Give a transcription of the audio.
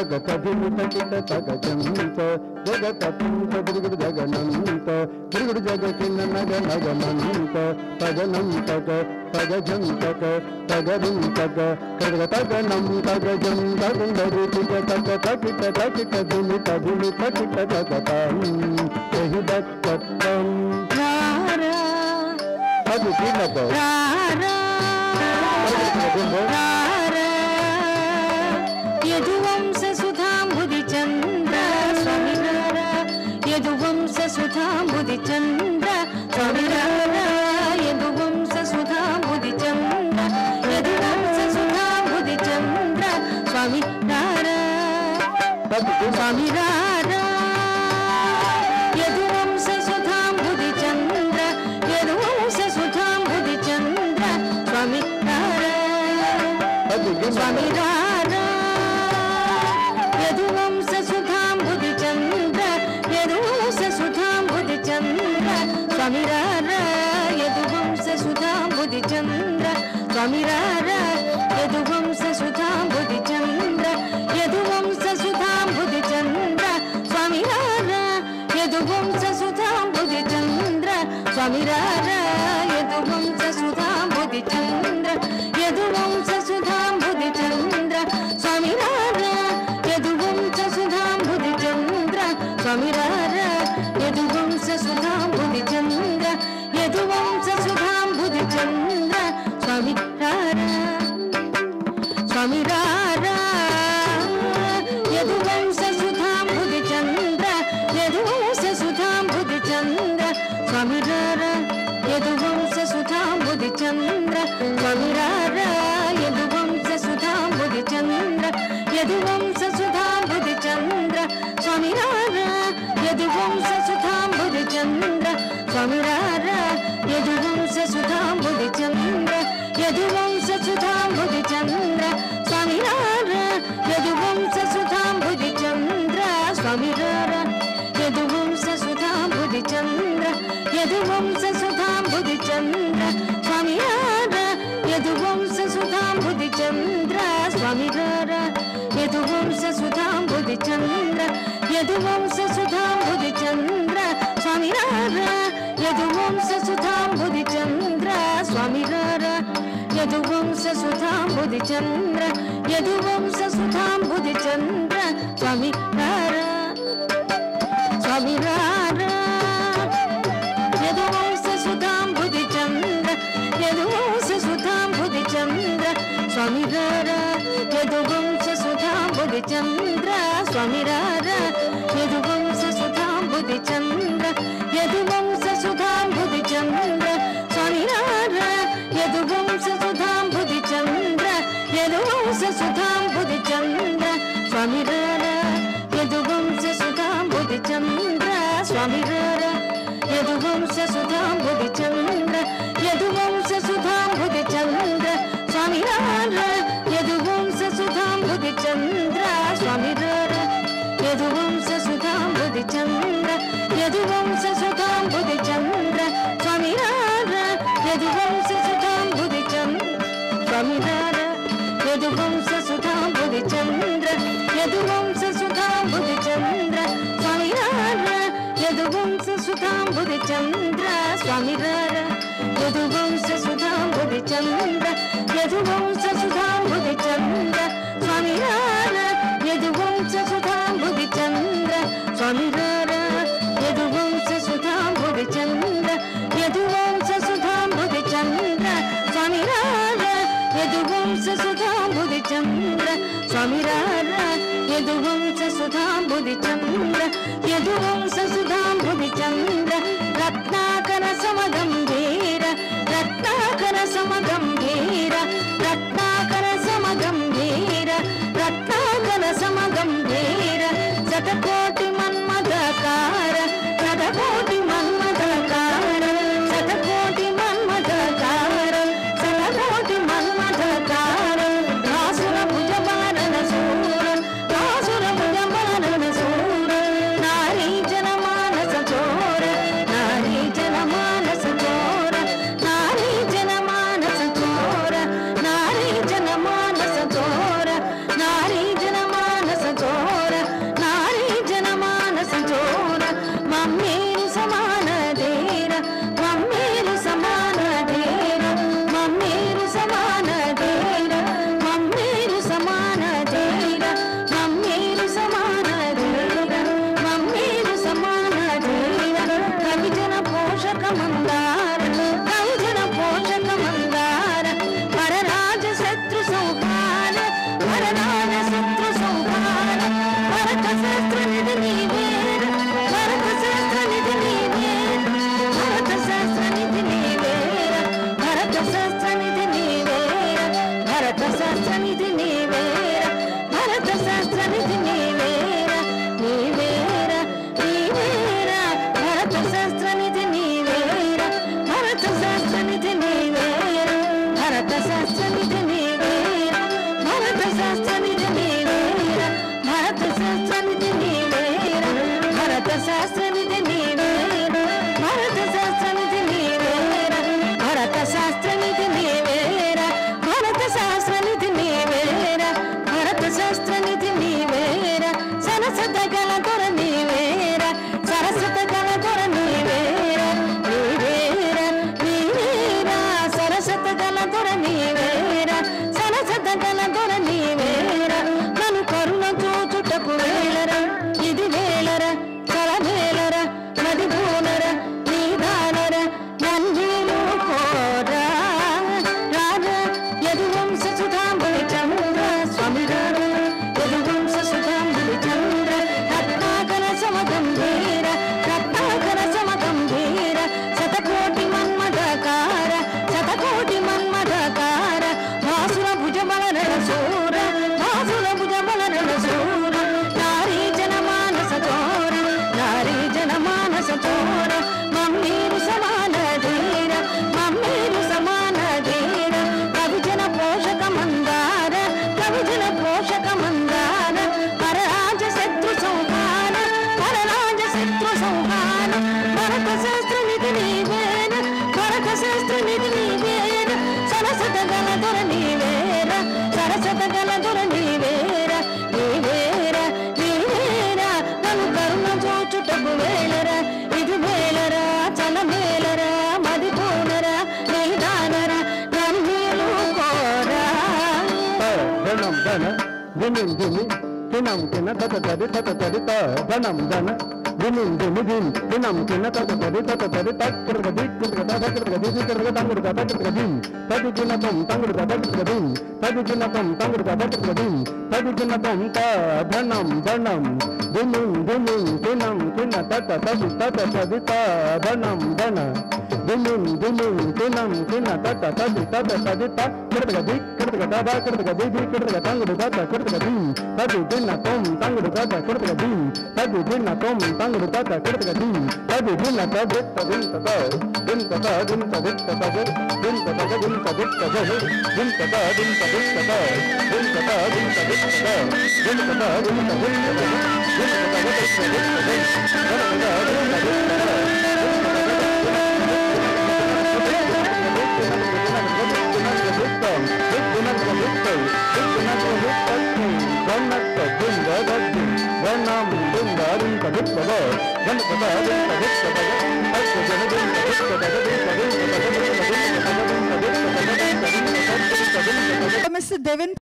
తగత దిమిత కిట తగజంత జగత పింత దిగుడు జగనంత దిగుడు జగకిన నగ నగనంత తగనంతక తగజంతక తగరింతక కగ తగనం తగజం తగుండరు తిగ తగ తకిట తకిట దిమిత దిమిత కిట తగతం ఎహి దక్కం రారా అది తినక రారా రారా యదువంశ సుధాంబుది చంద్ర స్వామి రారా యదువంశ సుధాంబుది చంద్ర స్వామి రారా యదువంశ సుధాంబుది చంద్ర యదువంశ సుధాంబుది చంద్ర స్వామి రారా స్వామి రారా యదువంశ సుధాంబుది చంద్ర యదువంశ సుధాంబుది చంద్ర స్వామి రారా స్వామి రారా యదువంశ సుధాంబుది చంద్ర యదువంశ సుధాంబుది చంద్ర స్వామి రారా యదువంశ సుధాంబుది చంద్ర స్వామి రారా యదువంశ సుధాంబుది చంద్ర యదువంశ సుధాంబుది చంద్ర స్వామి రారా యదువంశ సుధాంబుది చంద్ర స్వామి రారా యదువంశ సుధాంబుది చంద్ర యదువంశ సుధాంబుది చంద్ర స్వామి రారా యదువంశ సుధాంబుది చంద్ర స్వామి రారా యదువంశ సుధాంబుది చంద్ర యదువంశ సుధాంబుది చంద్ర స్వామి రారా స్వామి రారా యదువంశ సుధాంబుది చంద్ర యదువంశ సుధాంబుది చంద్ర స్వామి రారా యదువంశ సుధాంబుది చంద్ర స్వామి రారా యదువంశ సుధాంబుది చంద్ర యదువంశ సుధాంబుది చంద్ర స్వామి రారా యదువంశ సుధాంబుది చంద్ర స్వామి రారా యదువంశ సుధాంబుది చంద్ర యదువంశ సుధాంబుది చంద్ర స్వామి రారా యదువంశ సుధాంబుది చంద్ర స్వామి రారా యదువంశ సుధాంబుది చంద్ర యదువంశ సుధాంబుది చంద్ర స్వామి రారా యదువంశ సుధాంబుది చంద్ర స్వామి రారా యదువంశ సుధాంబుది చంద్ర యదువంశ సుధాంబుది చంద్ర స్వామి రారా యదువంశ సుధాంబుది చంద్ర స్వామి రారా యదువంశ సుధాంబుది చంద్ర యదువంశ సుధాంబుది చంద్ర స్వామి రారా స్వామి రారా యదువంశ సుధాంబుది చంద్ర యదువంశ సుధాంబుది చంద్ర స్వామి రారా యదువంశ సుధాంబుది చంద్ర స్వామి రారా యదువంశ సుధాంబుది చంద్ర యదువంశ సుధాంబుది చంద్ర స్వామి రారా యదువంశ సుధాంబుది చంద్ర యదువంశ సుధాంబుది చంద్ర స్వామి రారా యదువంశ సుధాంబుది చంద్ర స్వామి రారా యదువంశ సుధాంబుది చంద్ర యదువంశ సుధాంబుది చంద్ర స్వామి రారా యదువంశ సుధాంబుది చంద్ర స్వామి రారా యదువంశ సుధాంబుది చంద్ర యదువంశ సుధాంబుది చంద్ర స్వామి రారా యదువంశ సుధాంబుది చంద్ర స్వామి రారా యదువంశ సుధాంబుది చంద్ర యదువంశ సుధాంబుది చంద్ర స్వామి రారా యదువంశ సుధాంబుది చంద్ర స్వామి రారా యదువంశ సుధాంబుది చంద్ర యదువంశ సుధాంబుది చంద్ర స్వామి రారా యదువంశ సుధాంబుది చంద్ర స్వామి రారా యదువంశ సుధాంబుది చంద్ర యదువంశ సుధాంబుది చంద్ర స్వామి రారా యదువంశ సుధాంబుది చంద్ర స్వామి రారా యదువంశ సుధాంబుది చంద్ర యదువంశ సుధాంబుది చంద్ర రత్నాకర సమగంభీర రత్నాకర సమగంభీర రత్నాకర సమగంభీర రత్నాకర సమగంభీర శతకోటి మన్మథకార శతకోటి మన్మథకార శతకోటి మన్మథకార శతకోటి మన్మథకార దాసుర భుజపాలన సూర దాసుర భుజపాలన సూర నారీ జనమానస చోర నారీ జనమానస చోర నారీ జనమానస చోర నారీ జనమానస చోర నారీ జనమానస చోర దిమిన్ దిమి కినం కిన తత తది త ధనం ధన దిమిన్ దిమి దిమ్ కినం కిన తత తది తక్కడగ దిక్కడగ తక్కడగ దిక్కడగ తంగుడుగ తక్కడగ దిమ్ తది కిన తం తంగుడుగ తక్కడగ దిమ్ తది కిన తం తంగుడుగ తక్కడగ దిమ్ తది కిన తం త ధనం ధనం దిమిన్ దిమిన్ కినం కిన తత తది త ధనం ధన దిమిన్ దిమిన్ కినం కిన తత తది త కడగ దిక్కడగ కడగ దిది కడగ తంగుడుగ తక్కడగ దిమ్ తది కిన తం తంగుడుగ తక్కడగ దిమ్ తది కిన తం తంగుడుగ తక్కడగ దిమ్ తది కిన తది దిం తత దిం తత దిం తది తత దిం తత దిం తది తత దిం తత దిం తది తత దిం తత దిం తది తత దిం తత దిం తది Mr. Devin